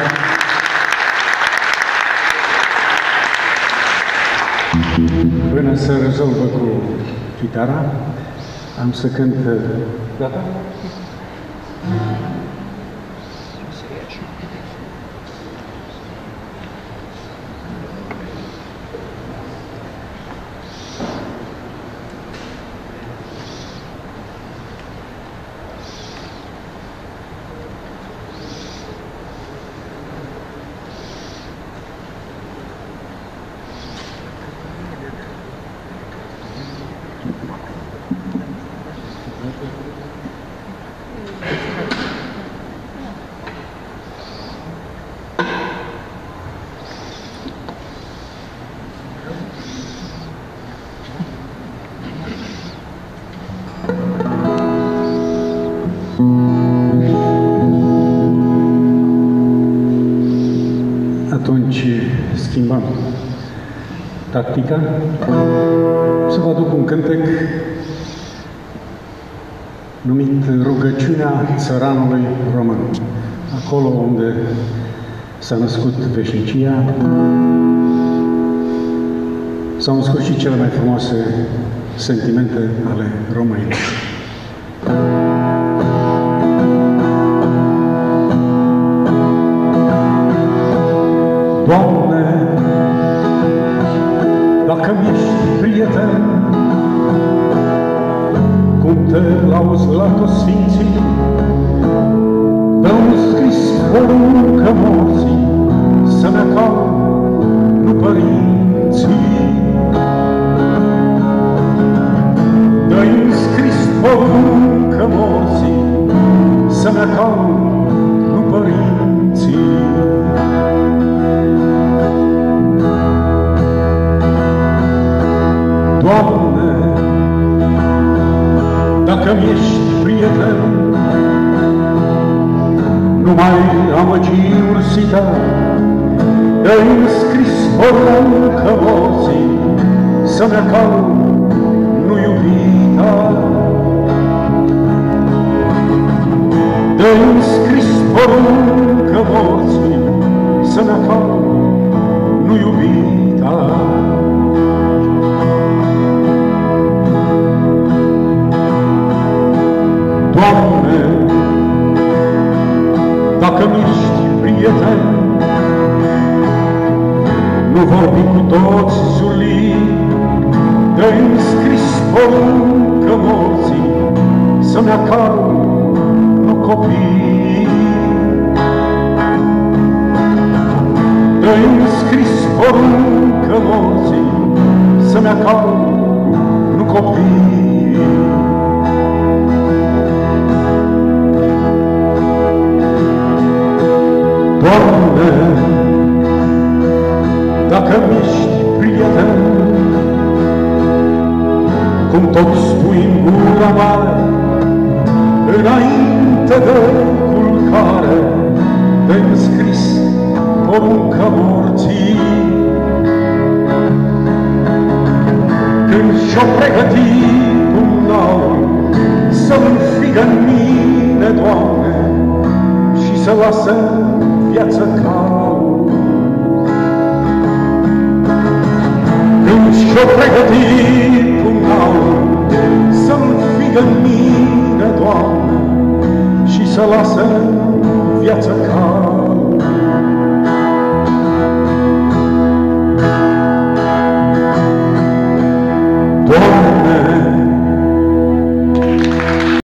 Până se rezolvă cu chitara, am să cânt... Gata? Atunci schimbăm tactica. Să vă aduc un cântec numit Rugăciunea țăranului român. Acolo unde s-a născut veșnicia, s-au născut și cele mai frumoase sentimente ale românilor. Doamne, dacă-mi ești prieten, cum te lauzi la toți sfinții, dă-mi scris poruncă morții, să-mi acalm, nu părinții. Dă-mi scris poruncă morții, să-mi acalm, nu părinții. Doamne, dacă-mi ești prieten, nu mai amăgi ursita, dă-mi scris poruncă morții, să-mi acalm, nu iubita. Dă-mi scris poruncă morții, să-mi acalm, nu iubita. Doamne, dacă-mi ești prieten, nu vorbi cu toți zulii, dă-mi scris poruncă morții, să-mi acalm, nu copii. Dă-mi scris poruncă morții, să-mi acalm, nu copii. Doamne, dacă-mi ești prieten, cum tot spui-n gura mare, înainte de culcare, dă-mi scris poruncă morții. Când și-o pregăti pumnalul să-mi frigă-n mine, Doamne, și să lasă viață calm. Când și-o pregăti pumnalul să-mi frigă-n mine, Doamne, și să lasă viață calm.